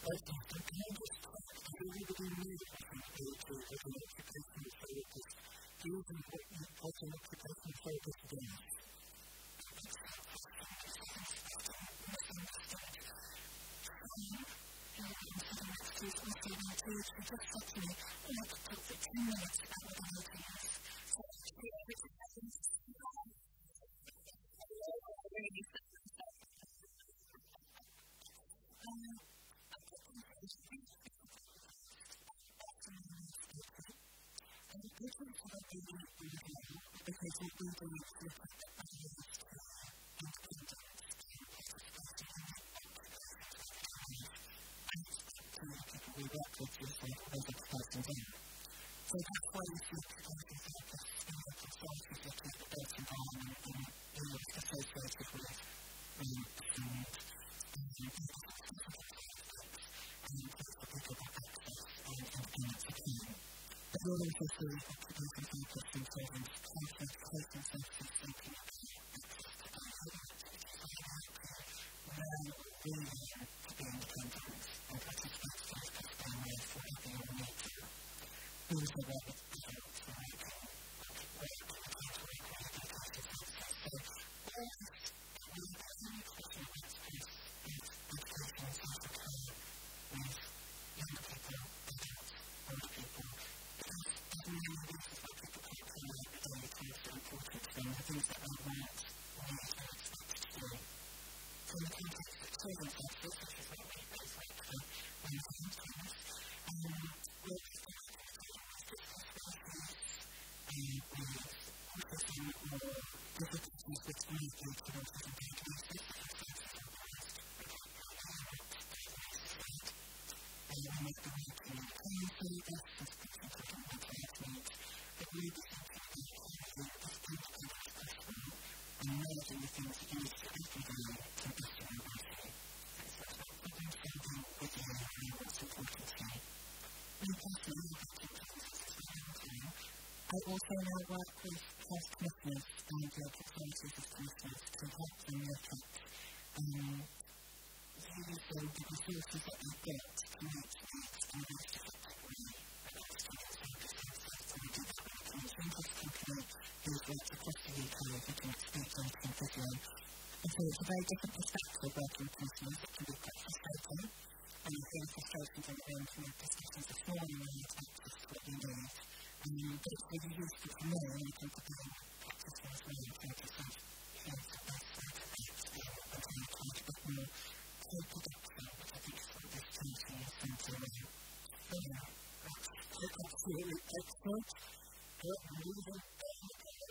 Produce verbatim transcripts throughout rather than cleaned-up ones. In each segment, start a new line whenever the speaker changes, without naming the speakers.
I also now work with past commissioners and local authorities as commissioners to help them look at um, using the resources that they've got to meet needs in the most effective way. So we do that with the Commission Company who's worked across the U K looking at speech, writing and video. And so it's a very different perspective working with commissioners. It can be quite frustrating, and you feel frustrations in the room to make discussions this morning when you have access to what you need. Um, but it's really useful to know and I think to be able to practice them as well in terms of here's the best way to be able and to encourage a bit more co-production, which I think is what this country is central in. So yeah, that's absolutely excellent. Good, moving on.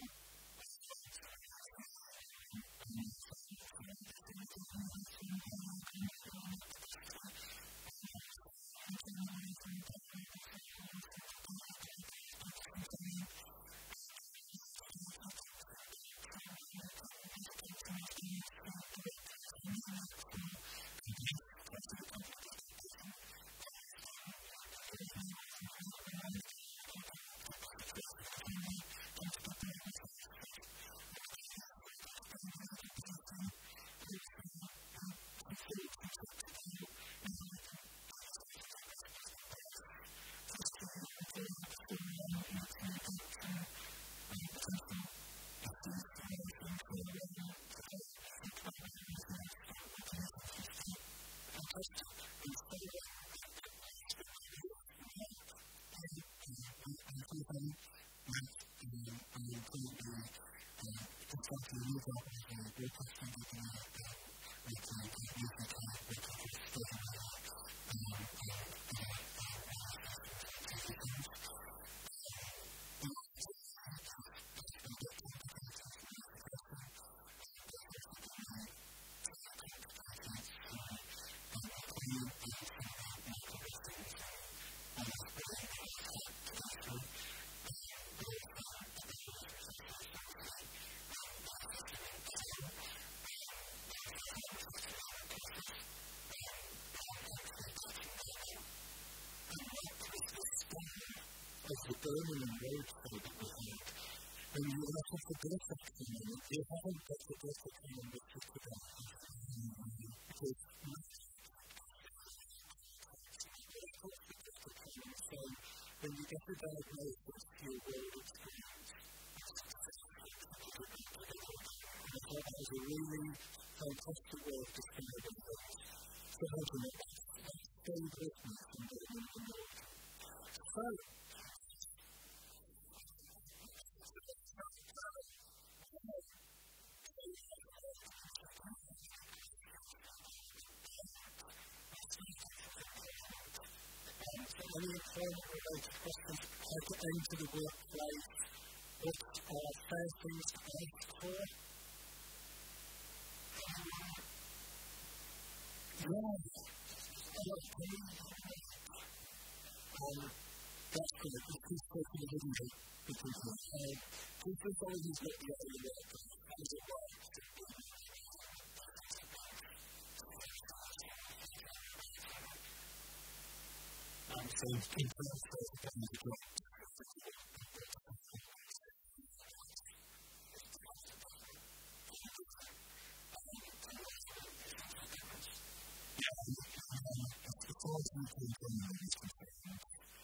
The Birmingham road side that we had, and you also have the Gothic theme, you haven't got the Gothic theme which is today, because
diagnosis you will experience. And I thought that was a really fantastic way of describing things. So hoping that that stayed with me from being in the Lord. So, any employment-related questions, how to enter the workplace, what are fair things to ask for? Yeah. Um, that's good. It's just taking a video because of how people always look the other way. How does it work? Um, so, in terms of the job, as far as you can go, it's concerned.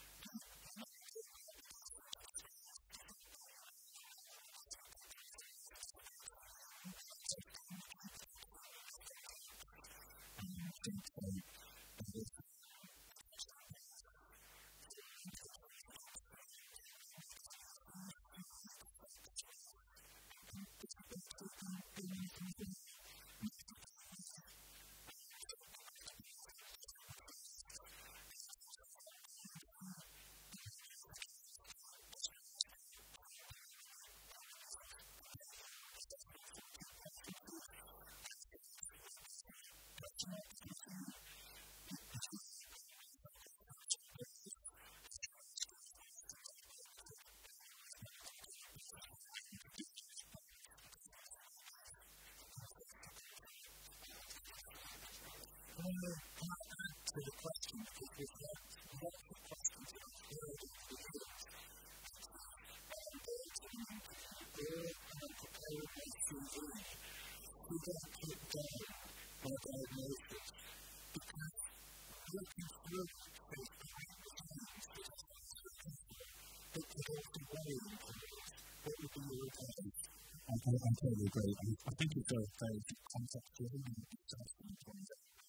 I want to add to the question because we've got lots of questions that I've heard over the years. And they're preparing my C V. We don't put down my diagnosis because looking through it says the right response is but there's also worrying things. What would be your advice? I, I, I totally agree. I, I think it's a very context-driven and it's asking points.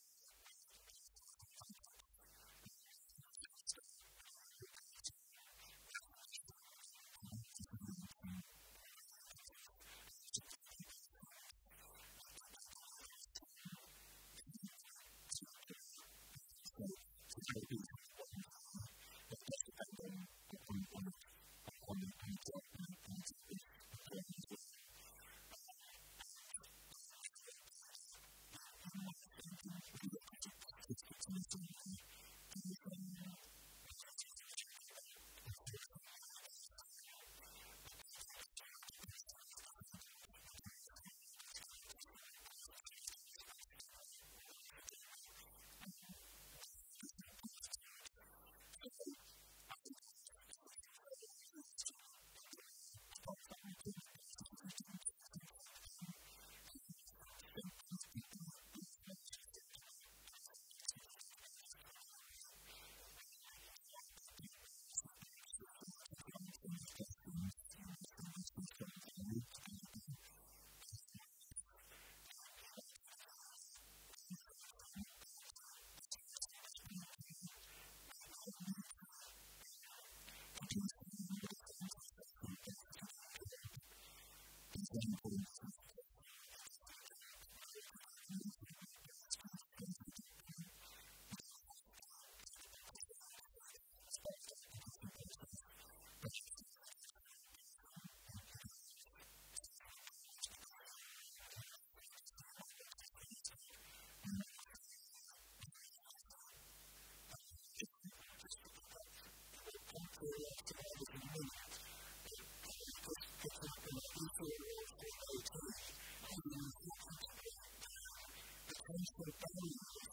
Potential barriers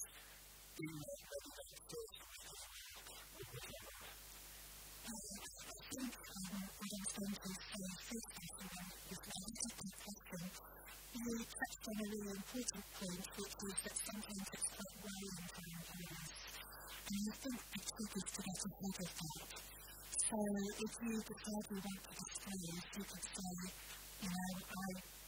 in that first I think what I was going to say first is that I think this question really touched on a really important point, which is that sometimes it's quite worrying for employers. And I think the trick is to get ahead of that. So
So if you decide you want to disclose, you could say, you know, I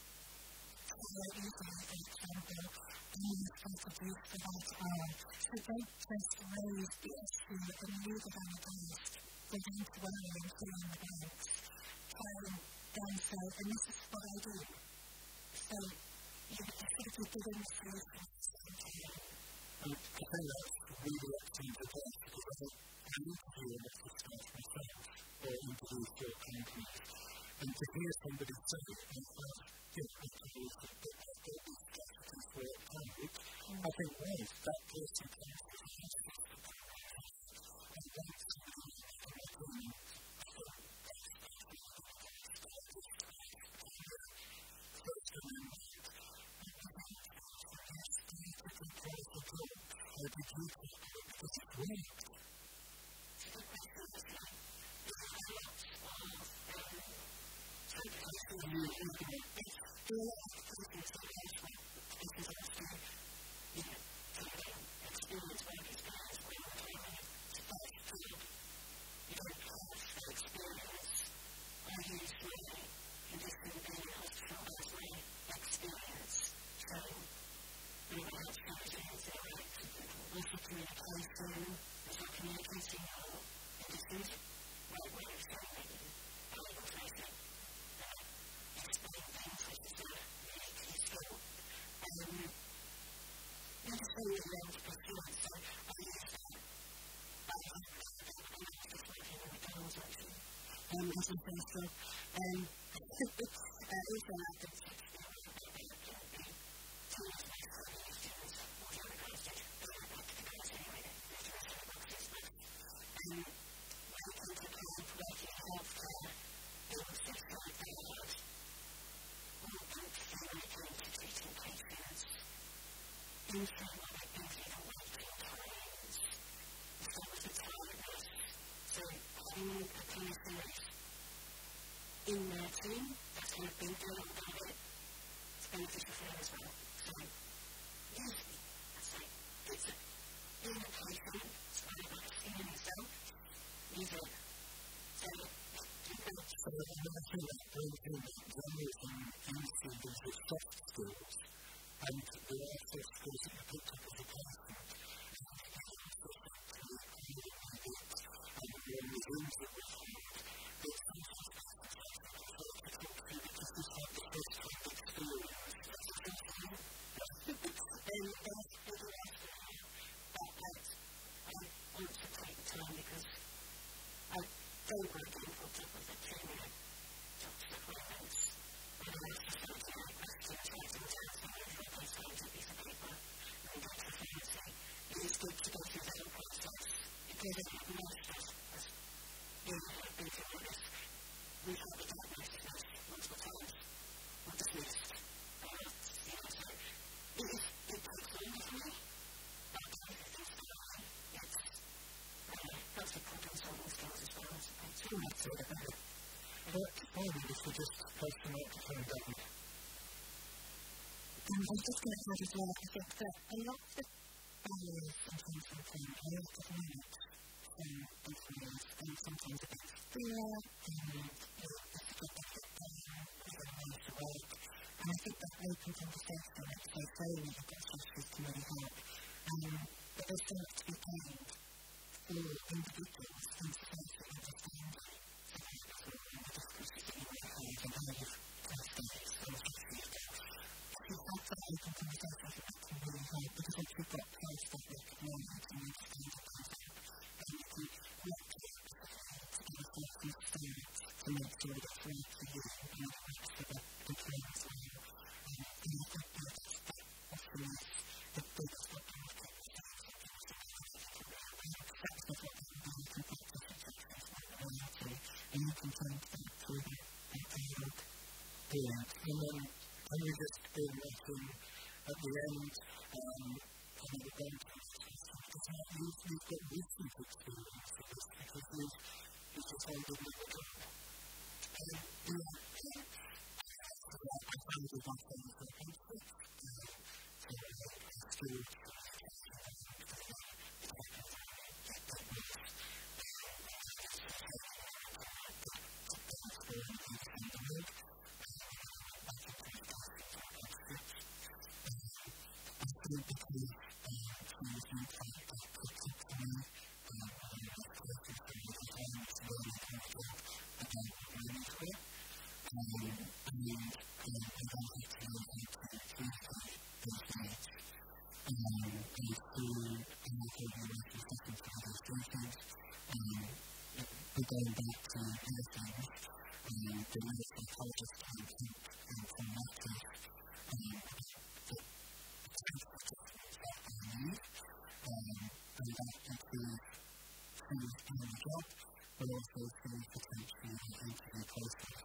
feel easily, for example, any strategies for that are. So don't just raise the issue and leave it on the desk. They don't worry and fill in the blanks. Um, then say, and this is what I do. So you sort of give them the solution at the same time.
Um, I think that's really excellent advice because I think I need to do a lot of stuff myself or introduce your companies. And to hear somebody say it and have different tools that they've got these strategies for it out, I think, right, that person can actually use this to come out and that's something that they can do. I think that's actually what I'm going to start this class to hear. First amendment. And I think it's the best thing to do part of the job. How did you take it? Because it's worked. So the question is, is there a lot of sometimes when you're looking at this, there are a lot of places that are actually places that are still, you know, taking experience by these guys when you're training to fight food. You don't have that experience. I use my condition being a hospital as my experience. So, you know, that's how it is, right? With the communication, with the communication your conditions, right way of saying it, how you can face it. Explain things which is a really key skill. Um, let us say you're around pursuance, so I use that. I have just working in McDonald's actually. Um, as a first job. Um, uh, also I've done six years of maybe it can be two of my family students, whatever guys did, they were back to the guys anyway, they're just in the boxes, but um, when it came to kind of working in healthcare, it was just like they had when it came to treating patients, infrequently busy the waiting times, so was the tiredness. So having a commissioners in their team that's kind of been doing about it, it's beneficial for them as well. So usually, that's like, it's a, being a patient, it's not about seeing yourself, use it. So, So I think that brings in journalism into these soft skills, and there are soft skills that you picked up as a person, and you can also actually communicate it, and when you use it with you, there's sometimes passages that I feel to talk to because this is like the first kind of experience. That's the first time. And that's what I ask you about that. I want to take the time because I don't want to get hooked up with a two-minute doctor's appointments. And I have to answer my questions, write them down, so I have those times a piece of paper, and go to the pharmacy. It is good to go through that whole process because it most of us, you know, have been through this. We've had the diagnosis multiple times, we're dismissed. Uh, you know, so it, is, it takes longer for me, but everything's fine. It's, uh, that's the problem-solving skills as well, I suppose. Two minutes or whatever. But finally, if we just post the microphone down. Um, I was just going to add as well, I think that a lot of the barriers in terms of um, a lot of minutes from employers, and sometimes a bit of fear, and you know, it's a bit of down, whether or not to work. And I think that open conversation, like I say, that you've got specialists can really help. Um, but there's so much to be gained for individuals and society to understand so that it's all in the discussions that you might have and how you've kind of done it, so much to you. If you have that open conversation, I think that can really help because once you've got past that recognize and understand it comes up, then you can work together to get a sense of stance to make sure that it's right for you and it works for the employer as well. Um, and I think that that often is the biggest option of conversation because it's that's not what they do, you can practice situations like reality and you can turn that through that dialogue. Brilliant. And then can we just bring that in at the end, um, and then we're going to because now you've, you've got recent experience with this because you've, you've just handed me the job. Um, yeah, yeah. So I, I found it one thing for a conflict, uh, for a student, for a education, for a is some of the impact that could come to me, and I was collecting some of the times where we can talk about learning to it. Um, and um, I don't have to know how to communicate those needs. Um, and through an alcohol use and second to those things, um, we're going back to other things, um, the way that psychologists can think and from that case, um, the potential adjustments that they need, um, and that includes things in the job, but also things potentially in the interview process.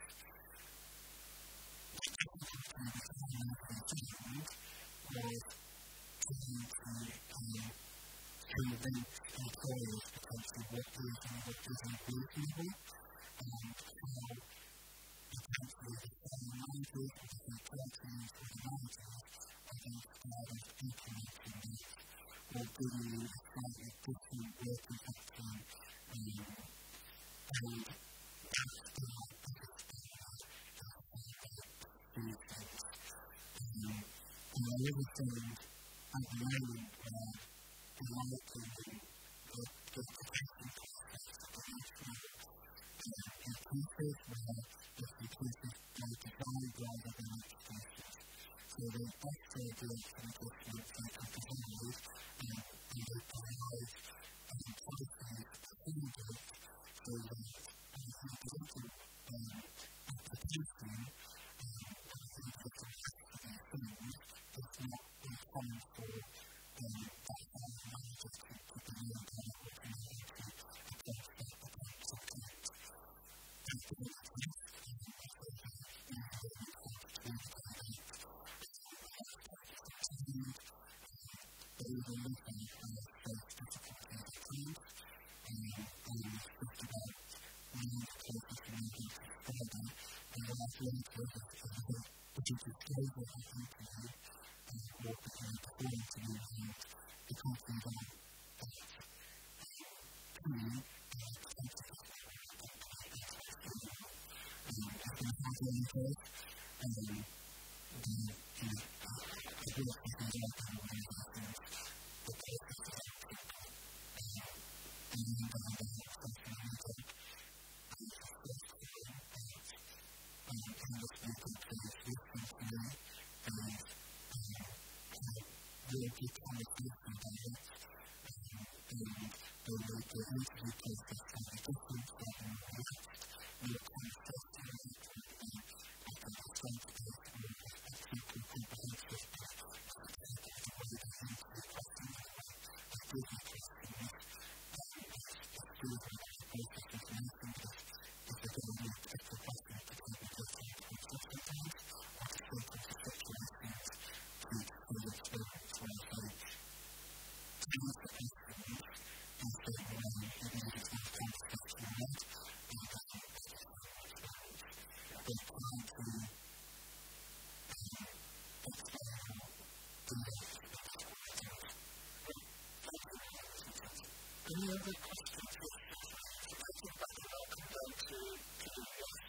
The technical thing that I have found was trying to um, convince employers potentially what is and what isn't reasonable, and how potentially the same managers or different companies or the managers are going to start implementing this or giving you a slightly different working pattern, um, and that's the biggest thing these things. Um, and I really think at the moment where, in my opinion, the, the professional process of the national uh, inclusive, where it's inclusive by design rather than exclusive. So the extra direction adjustments they can provide, um, and they provide um, policies behind it, so that an individual um, application um, and the individual has to be things is not uncommon for um, that hiring manager to, to be able to have what they need to address that potential client. And for the next um, I suppose that is really important to communicate that. And they even look at uh, first difficulties at times, um, and it's just about knowing the closest to maybe further, and what I've learned is that if you can close what I think to you, and what we can perform to you, and the company that is to you, and it's sensitive to you, and if you have any case, and then, you know, the work that can be out there and all those things, the process of that people, and then down there, something like that, and it's just first to you, and and the speaker please listen to me, and um, have real good conversation about it, um, and the, the interview process can be different from the relaxed, more kind of self-directed, and I can explain to this or a people comprehensive, but I can take it the way they answer the questions, the way they give you questions, um, it's good when the process is mentioned, if if they're going to be a particular question, to take it just to the process sometimes, or to focus on situations to feel experience where they answer questions in a certain way, even if it's not conversation or not, and then they get some experience. They're trying to um, explain the life of the experience. Any other questions? I think that will now come down to, to the yes.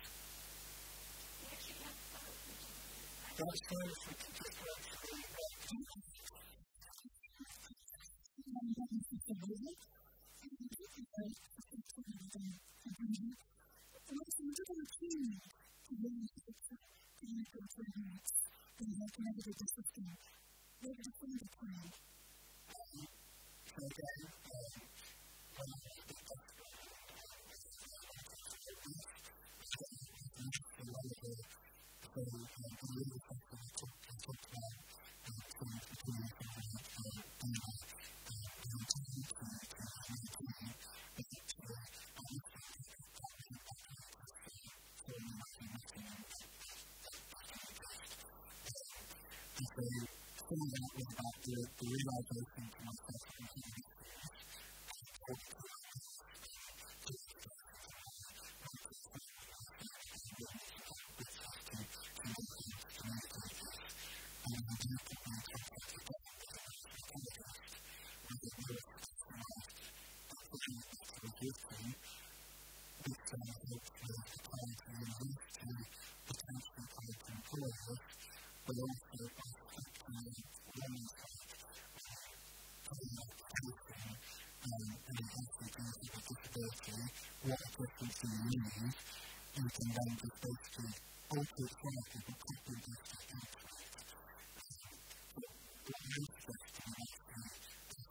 That's fine if we can just go through that. So again, um, when I was the doctor, the way the so um, the really question I talked I talked about um, things between things like uh, and uh, the intent to to maintain, but actually I was thinking that that was an opportunity for me to nothing and that can exist. And so some of that was about the, the realization to myself that I'm doing these things and talking to myself to and I do put my contact with them as a psychologist with a neuroscientist and pushing it back to the youth team, which then helps with applying to university, potentially applying to employers, but also by affecting the learning side, facing um, an refugees with a disability, what assistance do you need, you can then just basically alter it slightly but copy and paste it into it. So what I'm interested in actually is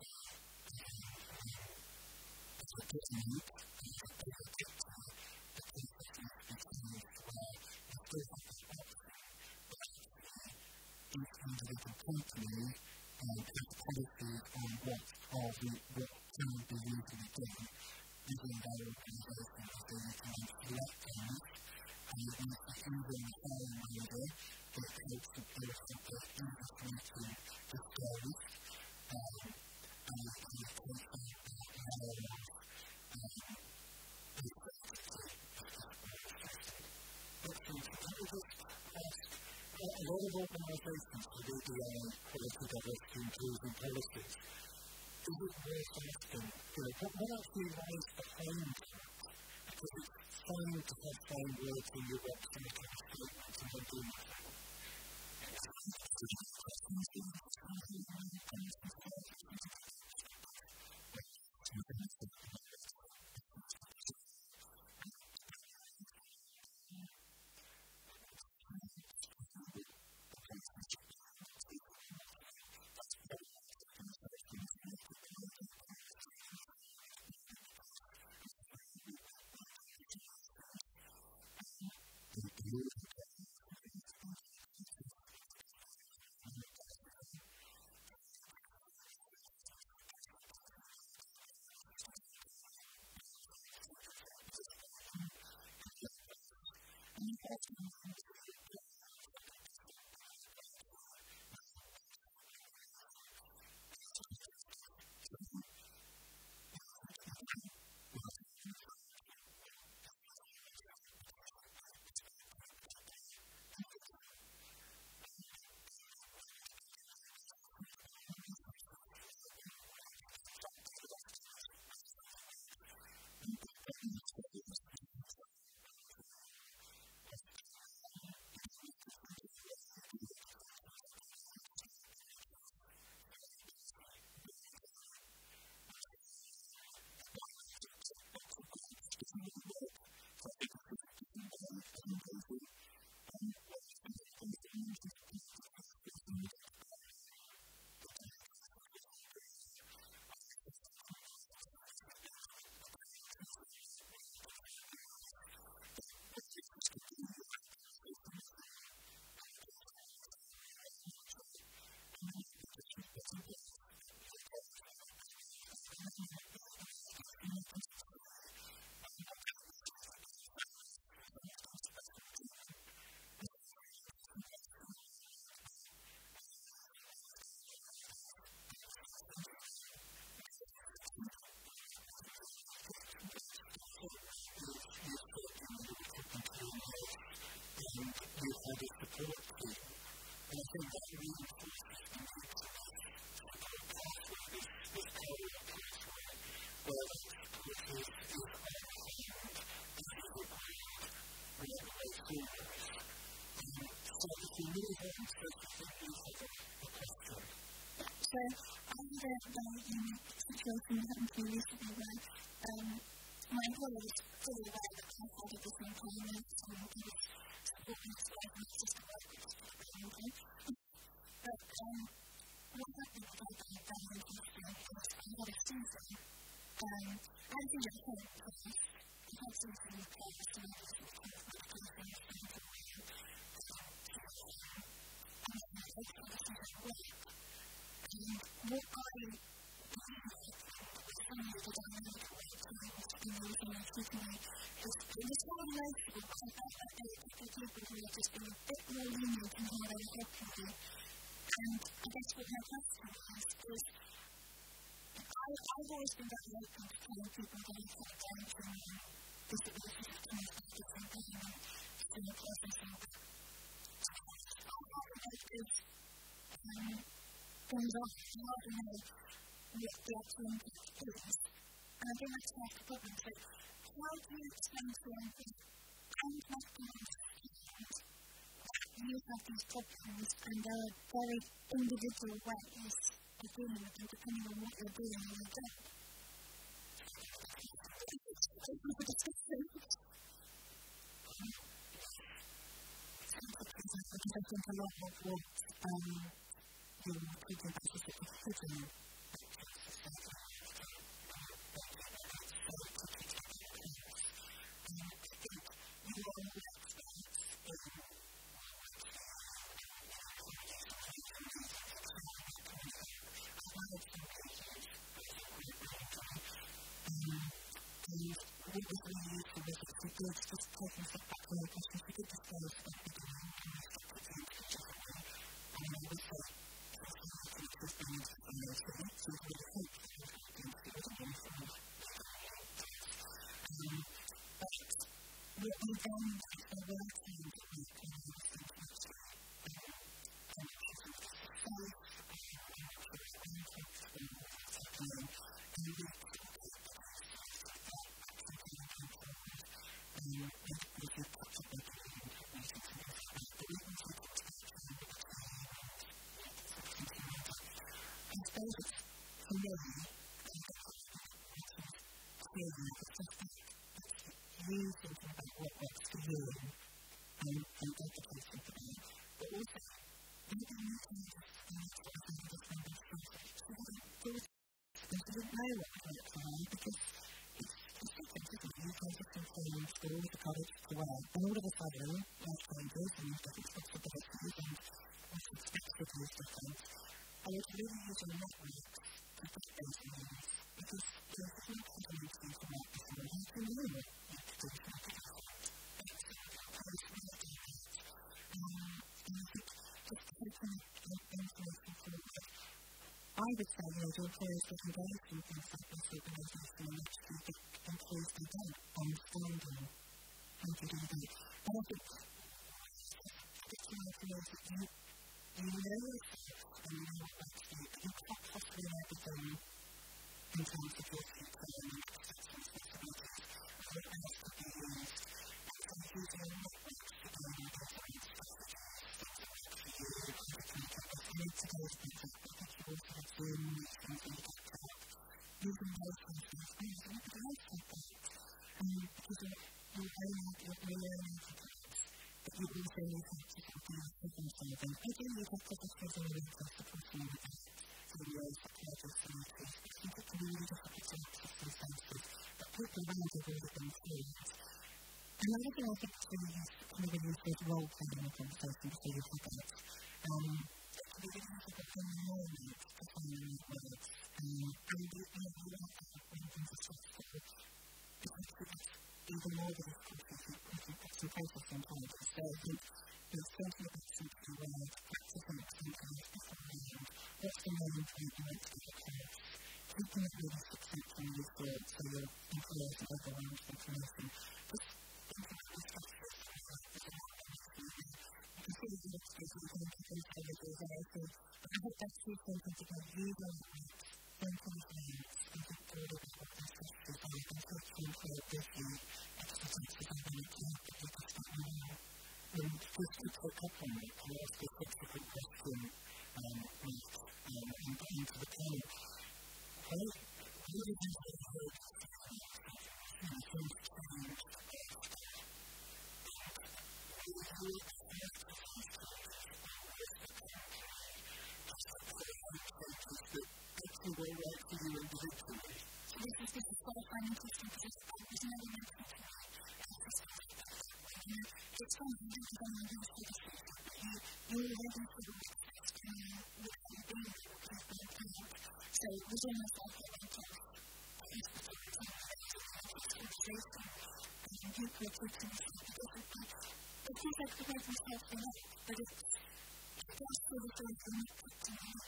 a technique, is a picture that process needs to be changed where you still have this option, but actually each individual company um, has policies on what are the, what can be reasonably done within their organisation, so you can then select those, and it means that even the hiring manager that helps the person that is easy for me to disclose, um, and it can take that layer of um, uncertainty. Excellent. Can I just ask, uh, a lot of organisations for D D I, quality, diversity, inclusion policies, is it worth asking, you know, what, what actually lies behind that? Because it's fine to have frameworks in your website and statements and then do nothing. You had a support team, and I think that reinforces the need to support pathway, this, this career pathway, where that support is, is on hand, and is required whenever they see us. Um, so if we move on, so I think we have a, a question.
So, I had a very unique situation that happened to me recently where um, my employer was fully aware that I had a different payments and kind of supporting this life and just to work with this parenting. But um, what happened was I got very interesting is I had a season. Um, I had a season at home because I had season in the place and I was looking at medication and stuff and I and I was like, okay, this is at work. And what I found was the dynamic of the times in using and keeping me is it was more emotional, but I felt like there were a couple of people who were just being a bit more lenient in how they were helping me. And I guess what my question was is I, I've always been very open to telling people that I've got down to disabilities that can make a different thing and being a person from that. I thought about this um, things off and how to know what the actual impact is. And I think that's half the problem. So, how do you explain to them that I'm not going to understand that you have these problems and there are very individual ways of doing anything depending on what you're doing in your job. Open for discussion. Because I think a lot of what um, you're talking about is the hidden what was really useful was that she did just take a step back from the question. She did disclose what we're doing and we stuck to things which is what we're and I would say it's a lot of this being in those things. So it's really hopeful that we're going to do it again for us. But what we then is the working that we can use in future. And it's a safe and and we for me, clearly, it's just that you thinking about what works for you and, and education for me, but also, maybe you can just use what I think is number three. She didn't do it, and she didn't know what worked for her because it's, it's different, isn't it? You can just inform school, the college, the world, and all of a sudden, life changes and different responsibilities and what you expect to do is different. And it's really using networks to get those things because there's a few competencies from that before you can know what to do for the different. It's really different. And I think just taking information forward, I would say, you know, the employers that engage in things like this organisation and actually get employees to do understanding how to do that. But I think it's important to know that you you know yourself and you know what works for you, but you can't possibly know everything in terms of your future and your next steps and responsibilities of what else could be used. And so using a network to do all those different strategies, things that work for you, how to think of this need to go to things like I think you also have Zoom meetings and you get to up. Using those things for experience and everybody else like that. Um, because you're, you're learning, you're learning everything. But you also need to actually do problem solving. I do need to have public housing and mental supporting with that for the roles that care for societies. I think it can be really difficult to access those services, but people around have already been through it. Another thing I think is really useful, can be really useful is role playing in a conversation before you have it. Um, it can be really difficult when you know it to find the right words. Um, and you know, you want to have when things are stressful, because it's even more difficult if you put some process on time. So I think there's plenty of options to write, practicing examples beforehand, what's the main point you want to get across, keeping it really succinct and really short so your employers are overwhelmed with information. Just think about the structure of your life as a lot of information. You can see the extras you can introduce over the variety, but I hope that's too simple to go really on it, then come to you and think forward about what those structures are and take your employer with you.
Um, just to pick up on it, I'll ask a subsequent question um, with, um, and into the panel. How, how did you have heard you know, things change after? Will you expect to see changes that actually were right for you individually?
So this is this is qualifying interesting because there's no one else to it's fun to do it on your house for the future, but you, you're ready for the next to look at the being that you've been planned. So within yourself, you're going to have a specific time to have conversation and you could take to yourself a different path. It feels like the way themselves are not, but it's just for the things that make it to me.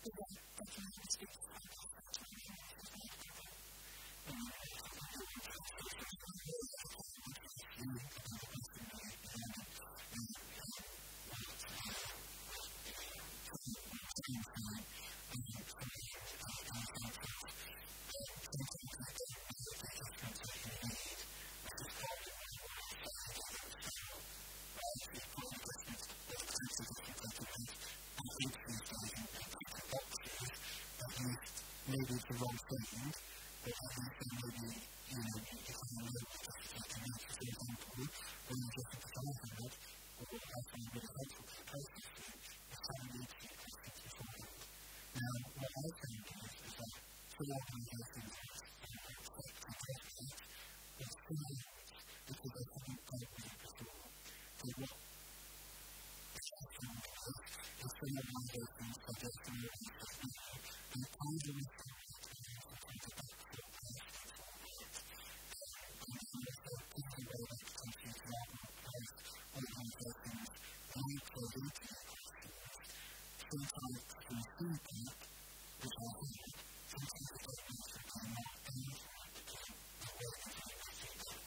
Maybe it's the wrong thing, but I think maybe, you know, you can know what it's like to make, for example, when you're just emphasizing it, or actually really helpful to the process, is having these few questions beforehand. Now, what I found is, is that some organizations expect to test it, but still because they haven't done it before. So what is happening is, is some organizations suggest some organizations and either we can make it back for a place for it. And also, this is where that potentially collaborative organizations need to lead to the questions. Sometimes through feedback, which I heard, sometimes they don't know if they're not paying for it because they're working for the feedback.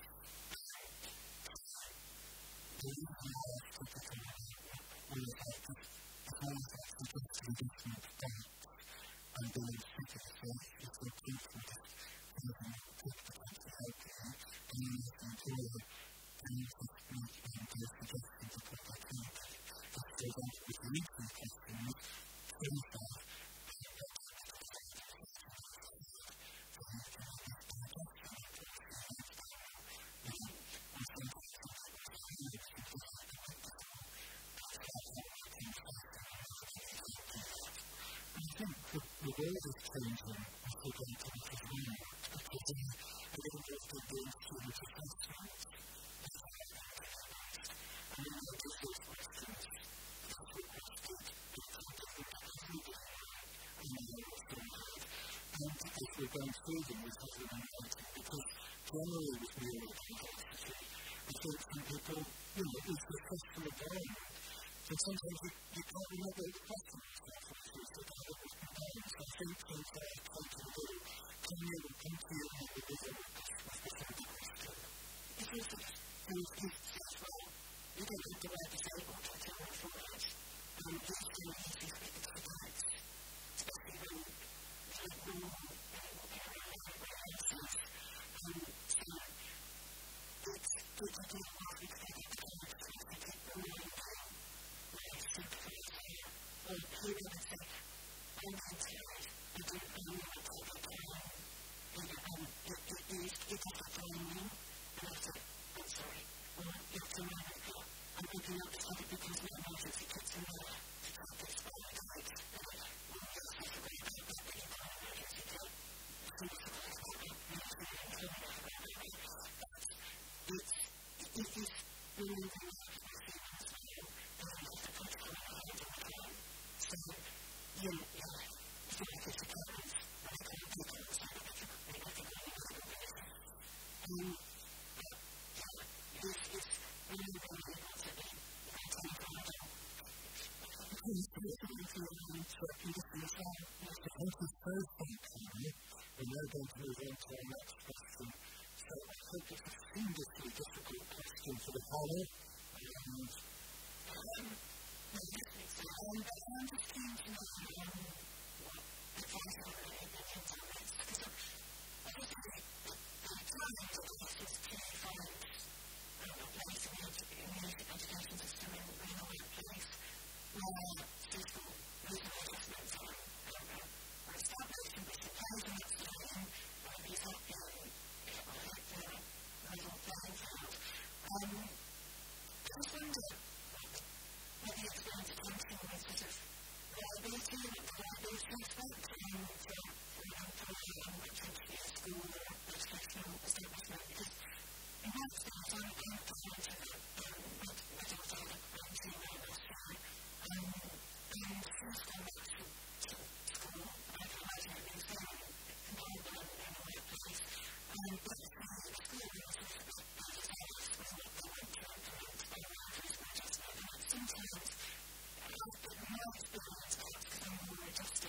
The reason I ask typically all of that is it's always that suggested investment that and being super safe is the key for this having good potential help you and you as an employer can just make and suggestions of what they can do. So for example, if you need some questions, please have the world is changing as we're going to look at it now, because uh, a little bit of the students of assessment is and then I get those questions that's requested because of different behaviour and then what's going on. And as we're going through them, this has been important because generally with neurodiversity, I think some people, you know, it's the question of environment. And sometimes you, you can't remember the question yourself, for instance, that I was comparing. So I think things that I try to do come in and come to you with the rhythm of the same question. If you think things says, well, you don't have the right to say, or to tell me for it, um, it's still easy for people to forget, especially when you're when you're answers. Um, so it's good to do what we can do to kind of keep them in time. Or you're going to say, I'm concerned, I don't know what to take it down, and um, it, it, it, it is a phenomenon, and I said, I'm sorry, well, you have to know that I'm looking up to have it because my emergency kits in there to try this by the night, and well, you also have to worry about that, but you've got an emergency kit, so you have to worry about that, you have to worry about that, but it's, it, it is really, really So, you know, I think it's a challenge, and I can't take it outside of it, and I think I'm not going to do it. Um, but, yeah, this is really, really important to me. I can tell you from now. Please do it for your own check and listen as well. So, thank you so much, Tanya. We're now going to move on to our next question. So, I hope it's a seamlessly difficult question for the panel. And, um, Um, but I'm just keen to know um, what advice or opinions on this, because I think the challenge of this is to find um, a place in the, in the education system in, in the right place where suitable reasonable adjustments are, um, are established and put in place, and that's the way where these help you hit the level playing field. Um, I just wonder what the experience of teaching with sort of reliability and reliability aspect um, for, for an employee and potentially a school or educational establishment, because in my experience I can't go into the um, middle of the um, team last year um, and since going back to, to school I can imagine it being fairly comparable in the workplace um, but for the school we also sort of as a service when they went to implement a reasonable adjustment and sometimes in my experience, perhaps because I'm more adjusted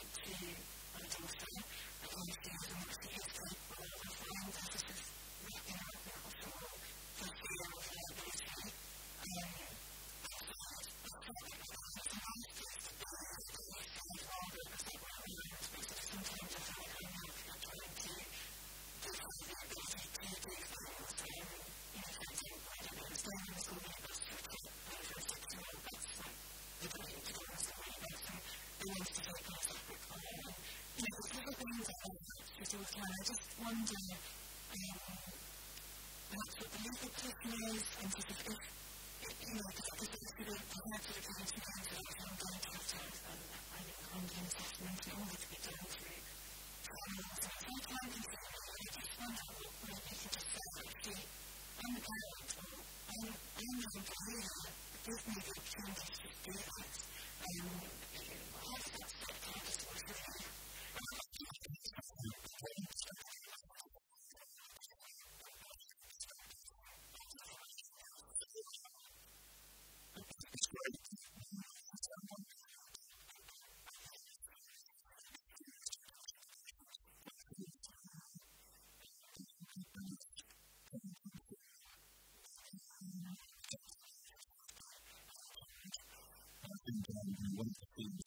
take on a separate colour. You know, there's little things like that just all the time. I just wonder um, perhaps what the legal position is and sort of if, you know, because it's sort of, I have sort of given some time for that, I'm going to have to have um, I think content assessment in order to be done through trials. So I'm trying to consider it, I just wonder what maybe you can just say, actually, I'm the parent, or I'm, I'm the employer, it gives me the opportunity to do that. Um, how does that set how does it work?
It's great. I think um, one of the things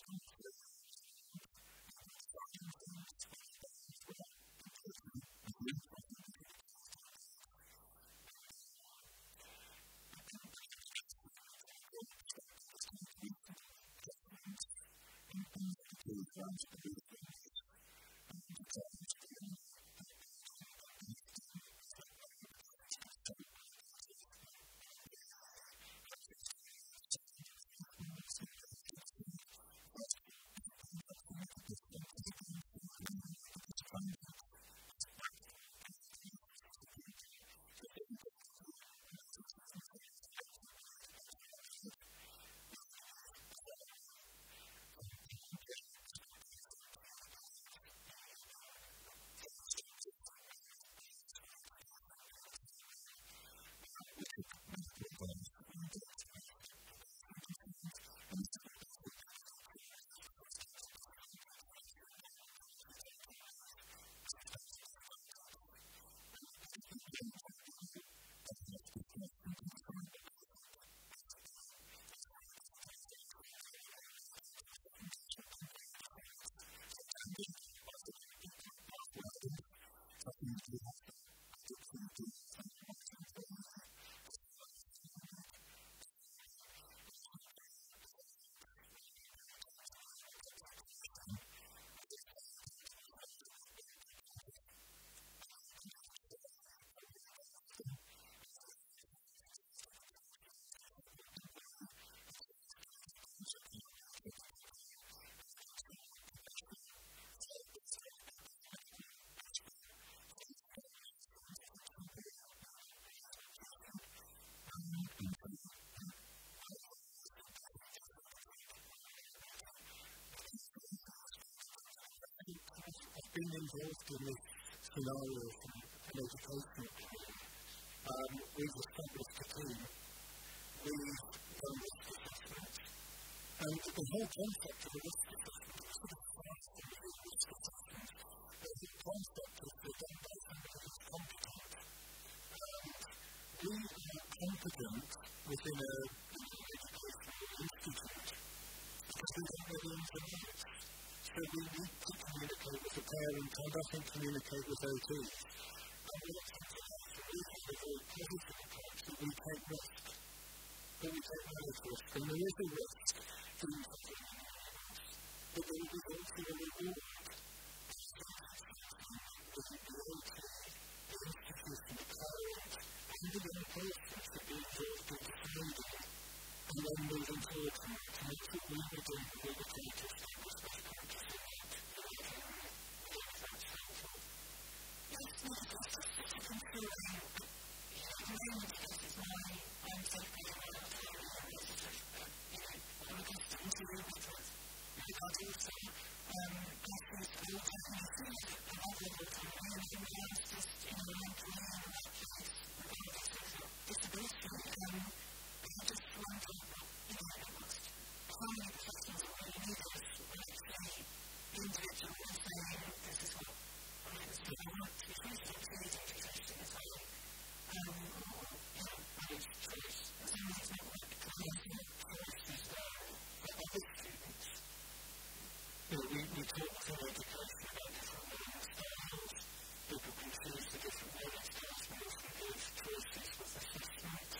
being involved in this scenario from an educational point, um, we've established a team, we've done risk assessment, and the whole concept of a risk assessment is sort of fast and new risk assessment. But the concept is to done by somebody who's competent. And we are competent within a, an educational institute because we don't know the ins and outs. So we need to communicate with the parent and often communicate with O Ts. And we have to we have a very positive approach that we take risk. But we take manage risk. And there is a risk in something else. But there is also a reward. With the O T, the institution, the parent, and the young person to be involved in deciding and then moving forward from it. And that's what we were doing with all the teachers that was best practice in it. That's helpful. Yes, no, it's just that you can feel how, you know, the moment this is my own safety and my own family, and this is just, uh, you know, I'm accustomed to it with it. But also, um, this is, I will definitely see it at another level of time, and everything else just, you know, an employee in the workplace, regardless of disability, um, I just wonder, you know, how many professionals are really needed when actually the individual is saying, this is what I mean, this is what I want to be facing to the education as well. Um, or, you know, managed choice. As long as it's not like closing choices there for other students. You know, we, we talk to education about different learning styles. People can choose the different learning styles. We often give choices with assessment.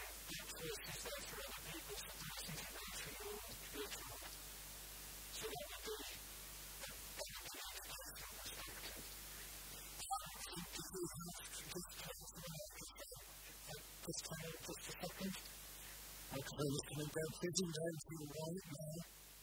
Choices there for other people, so there isn't it there for your, your child. So that about fitting down to your right now.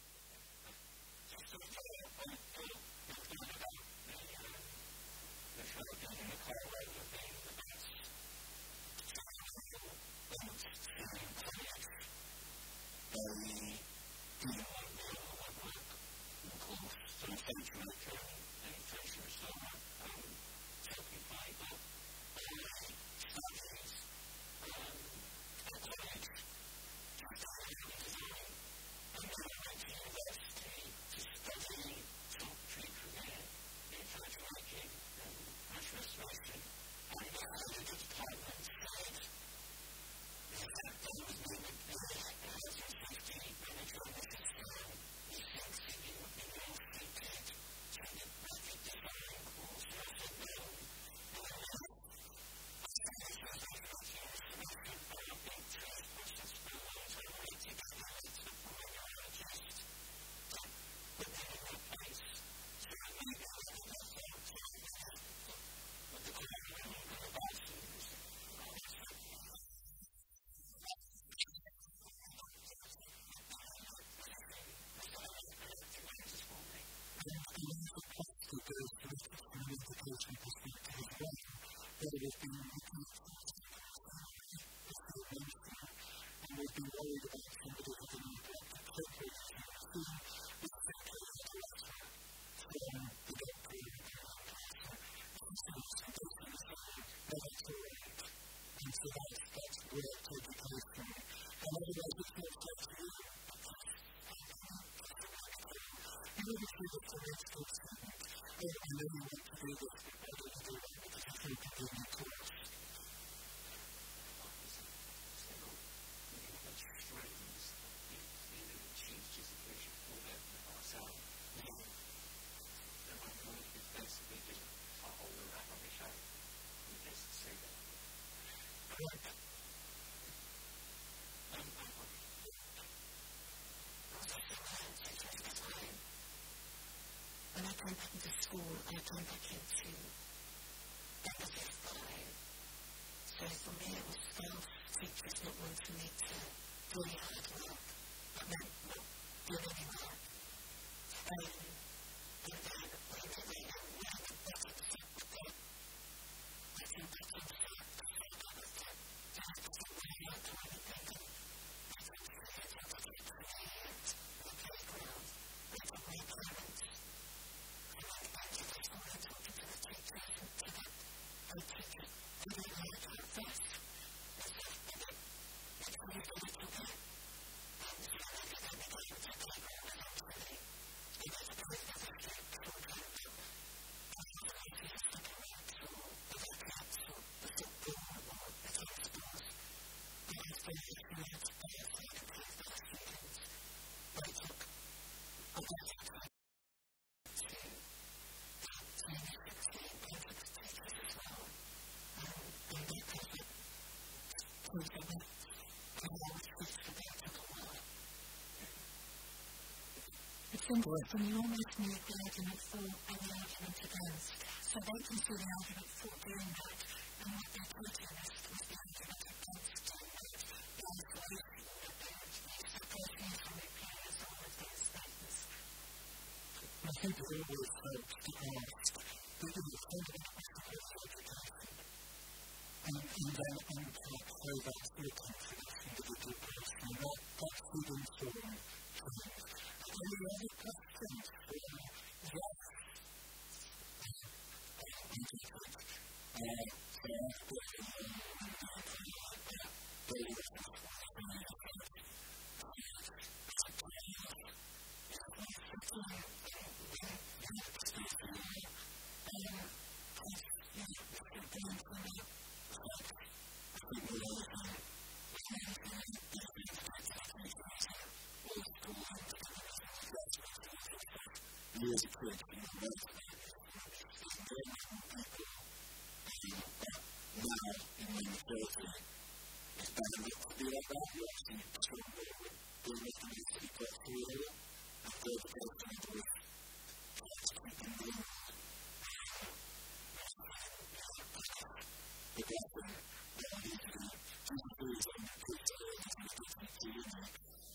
That it has been looking at and we've been worried about somebody having an epileptic football from the doctor and the person. So that's all right. And so that's, that's work education. And otherwise it's not safe to you. I really feel it's a risk of something. I know you want to do this, but I don't do it because I think it's in your course.
When I came back into school, I came back into empathy line. So for me, it was staff, teachers not wanting me to do any hard work, but meant not doing any work. Um, and then when I was young, we had a better step with them. I came back into that, I got with them. I had to stop my head to anything. I came to the edge, I had to get to the end, the playground, I got my parents. It's interesting, you almost need the argument for and the argument against. So they can see the argument for doing that, and what they're teaching us was the argument against doing that. The isolation that parents make, separating from their peers, all of those things.
I think it always helps to ask, what do you think about education? And, and then unpack how that's looking for this individual person. That, that should inform change. Any other questions? Yes. You as a kid, you know, most of it is very much more people now in the thirty it's bad enough to be like that. You actually struggle with doing the things that you got through it and go to go to the with trying to keep them moving. But that's when you need to do two things on the kids that are going to be different to you.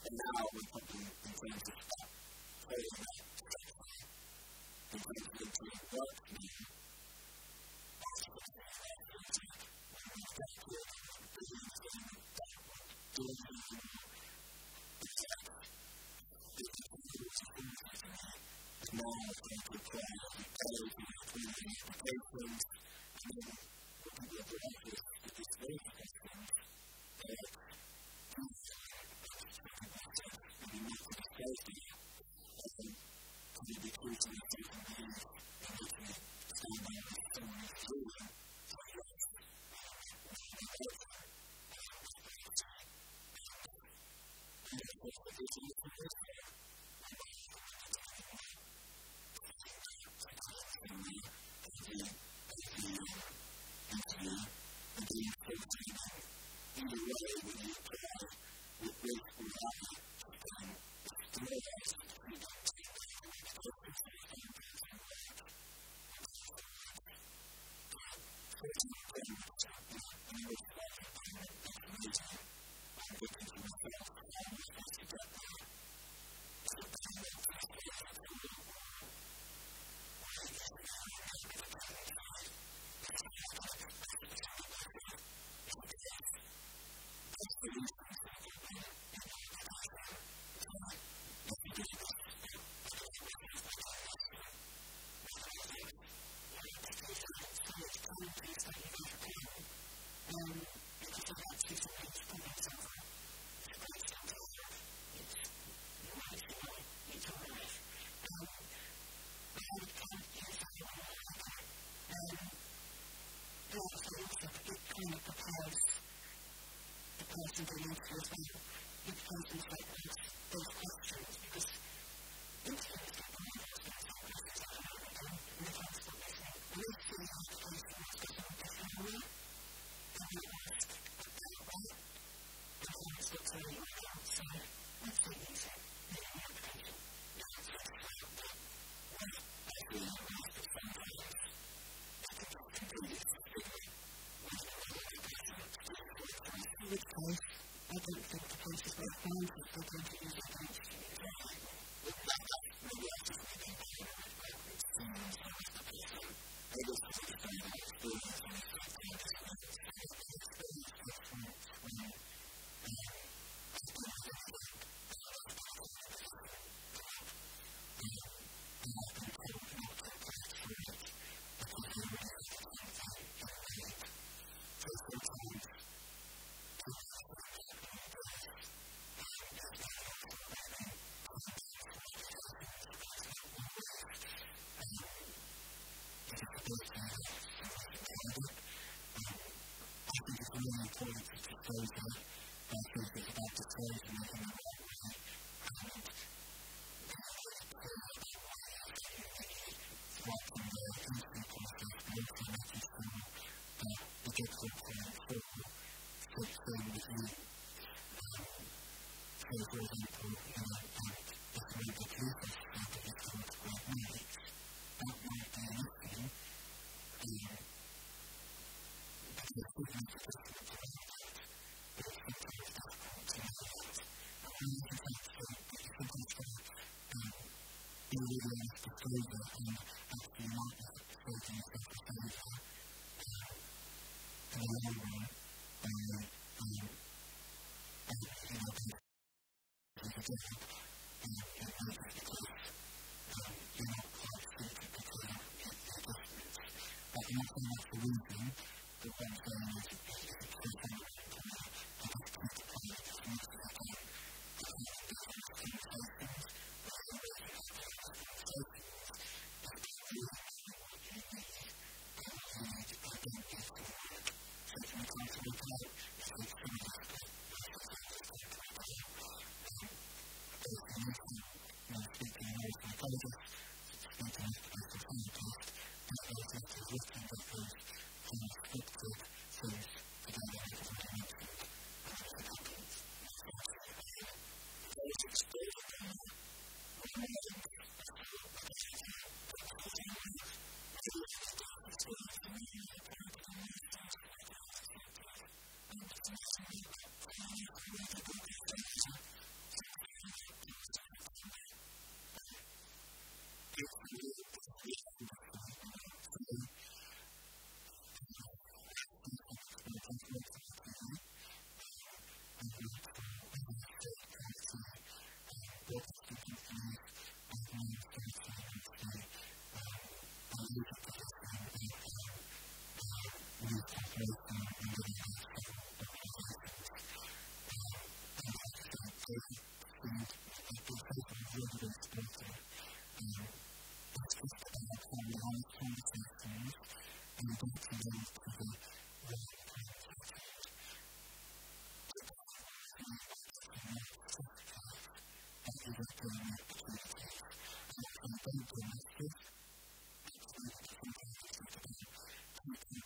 involved in the trial of the colors and between the applications, and then looking at the office to display the questions that these process and we need to disclose to you. I think to be the truth of the certain views in which we stand by with someone who's doing so yes, we need to and of course, the vision is the first thing. Either way, when you try with this reality, then it's the way I see it. You don't see it. It's perfect. It's perfect. So it's not very much. And you will find it amazing. I'm looking for myself. I'm supposed to get there. So it's not very much. Something else as well. You concentrate on those questions because interviews get the most of those questions that are already done in the past for listening. And if you have the person who's got something different way, then you ask what they want. And then it's what's already right out. So let's take these in the application. Now it's just like that. I feel like I ask for sometimes. I think I'll completely figure what's the right application. In which case, I don't think the place is very fine if they're going to use it against you. Exactly. With that, maybe I just need to be in a way where it's seen as well as the person. Maybe it's just a thing that it's doing as well as the person. It's just like it's kind of an experience different when it's been a little bit of a and I've been told not to apply through it because you really have to do something and read. So sometimes really important to disclose that. I think it's about disclosing it in the right way. And really clear about why you have to really throughout the interview process, but also making sure that the difficult point forward fits in with you. Um, so, for example, you know, like if you need the police officer that is going to work nights, that might be an issue. Um, It's significant to the product, but it's sometimes difficult to know that. And you can actually, but you can actually um, be really honest disclosure and actually like that, saving yourself a favour um, in the long run by, um, by, you know, basically the job, um, it might be because um, you're not quite suited because of your adjustments. But I'm not saying that's the reason. The one thing is, if it's so far from me, I just keep the product as much as I can. I can have these conversations, but I always have these conversations. But it's really what you need, and you need, I don't need to work. So if you come to work out, if it's some aspect, if it's an aspect to work out, um, there's the need to, you know, speak to an old psychologist, speak to an occupational therapist, that those letters looking at those unscripted things together with what I mentioned and what happens. There is exposure to me when I am Thank you. those conversations and getting them to the right place. As you look at the opportunities, and don't do this, it's really something to think about. Taking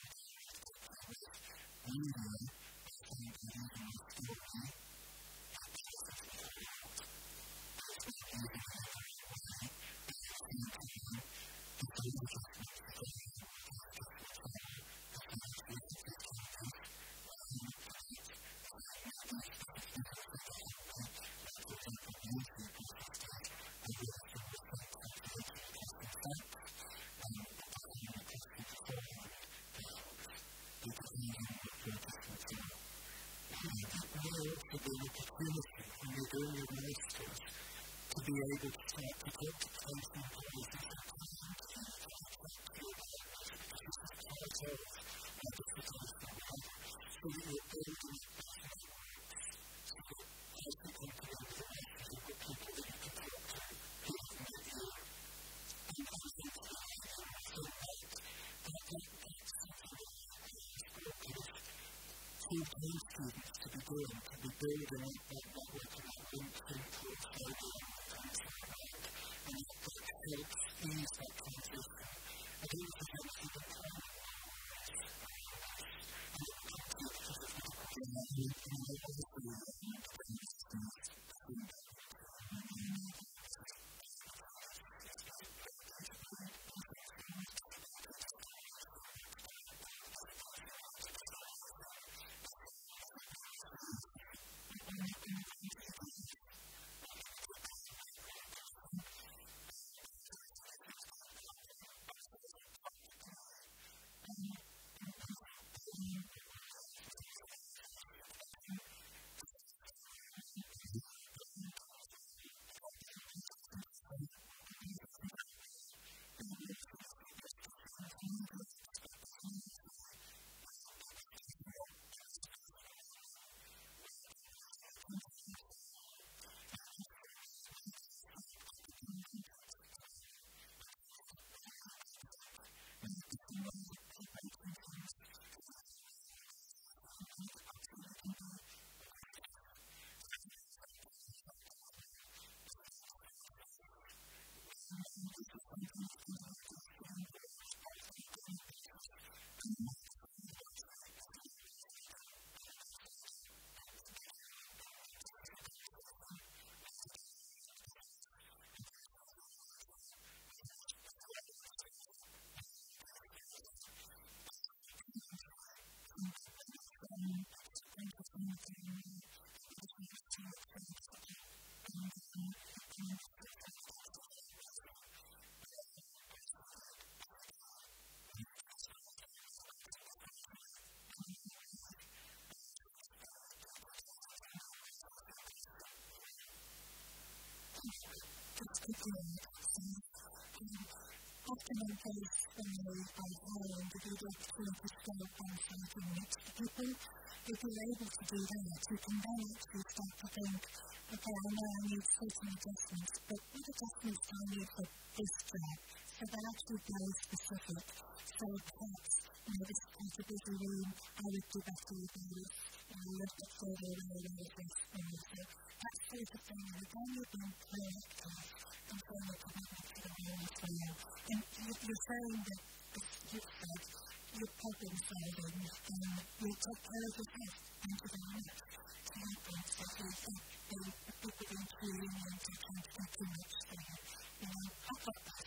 media, I think, is using the story, actually, that's what I want. That's what I'm using it in a way, and I think, you know, the things that just make the day, just what's on, the things that just get changes, and I think, maybe it's not as big as I can, but that's what I'm going to do, because I really feel the same thing to the custom facts, and the time that I see the forward, because using the purpose and so I think there will also be an opportunity when you're doing your masters to be able to start to talk to potential employees and say, I'm going to you to talk to you about this because this is part of my difficulties for life, so that you're building those networks, so that as you come to the end of the masters, you've got people that you can talk to who have met you, and I think that I think that that that's something that full-time students to be doing, to be building up that network and that LinkedIn portfolio and things like that, and that, that helps ease that transition. I don't think anything but time in and it will come to it because it's not quite that you know, obviously, often in case when they are hiring to do the opportunity to go on site and meet people, if you're able to do that, you can then actually start to think, okay, I know I need certain adjustments, but what adjustments do I need for this job? So they're actually very specific. So perhaps, you know, this is quite a busy room, I would do better with this, you know, a little bit further away with this, you know, so that sort of thing, and again, you're being proactive and showing a commitment to the role as well. And you're saying that, as you've said, you're problem solving and you take care of yourself and to the next to help them. So you think the people being feeling and they're trying to do too much there. You know, how about this?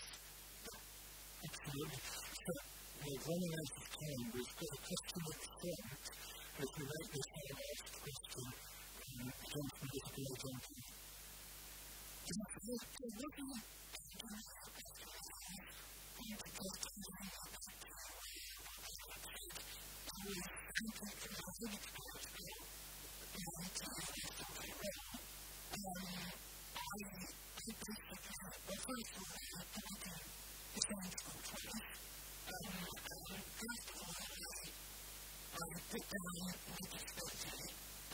Absolutely. So, we're running out of time. We've got a question at the front. As we make this whole last question, um, Jonathan is a good example. And I feel like you're looking at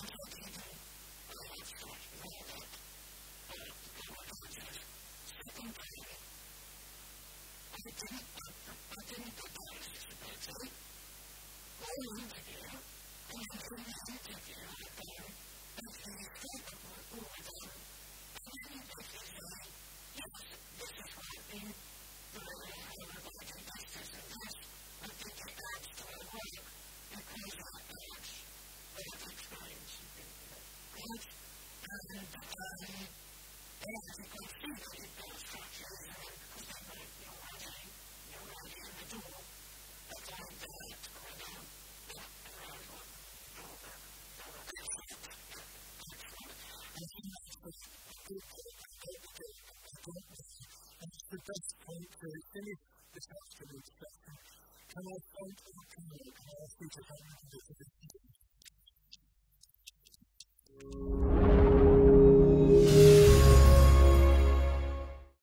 Second, didn't, I didn't get that disability. All interview, and then from this interview, I go, actually, you think of my board, and then you basically say, yes, this is what I've been doing, and I've got investors in this, I think it adds to our work, because that adds what I've experienced, right? And, um, yeah, I think I see that it does structure, because they're like, you're already, you're already in the door, but I'm there to go down, yeah, and I was like, oh, that, that was excellent, excellent. And he makes this good point, I don't know, I don't know, and it's the best point to finish this afternoon session. Can I thank you, can I ask you to come into this?